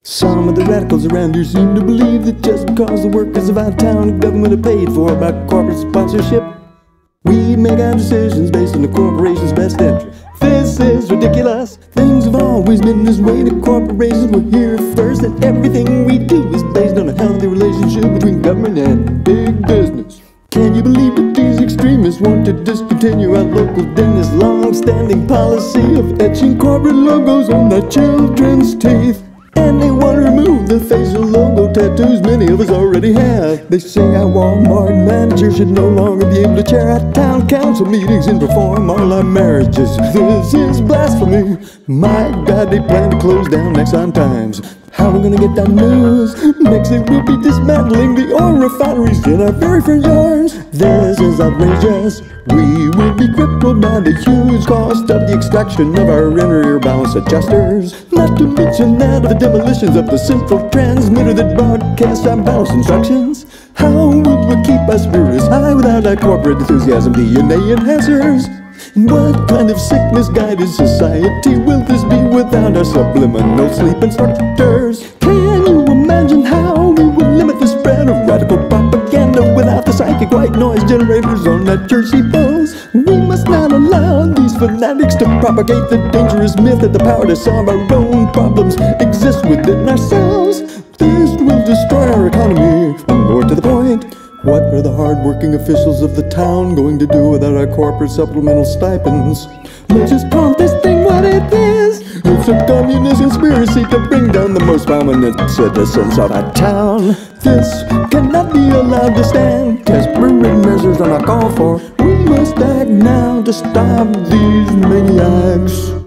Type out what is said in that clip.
Some of the radicals around here seem to believe that just because the workers of our town government are paid for by corporate sponsorship, we make our decisions based on the corporation's best interest. This is ridiculous. Things have always been this way. The corporations were here first, and everything we do is based on a healthy relationship between government and big business. Can you believe that these extremists want to discontinue our local dentist's long-standing policy of etching corporate logos on their children's teeth? And they want to remove the facial logo tattoos many of us already have. They say our Walmart manager should no longer be able to chair our town council meetings and perform all our marriages. This is blasphemy. My God, they plan to close down Exxon Times. How are we gonna get that news? Next they will be dismantling the oil refineries in our very front yards. This is outrageous. We will be crippled by the huge cost of the extraction of our inner ear balance adjusters. Not to mention that of the demolitions of the central transmitter that broadcasts our balance instructions. How will we keep our spirits high without our corporate enthusiasm DNA enhancers? And what kind of sickness-guided society will this be without our subliminal sleep instructors? Can you imagine how we would limit the spread of radical propaganda without the psychic white noise generators on that Jersey post? We must not allow these fanatics to propagate the dangerous myth that the power to solve our own problems exists within ourselves. This will destroy our economy. And more to the point, what are the hard-working officials of the town going to do without our corporate supplemental stipends? Let's just call this thing what it is. It's a communist conspiracy to bring down the most prominent citizens of our town. This cannot be allowed to stand. Desperate measures are not called for. We must act now to stop these maniacs.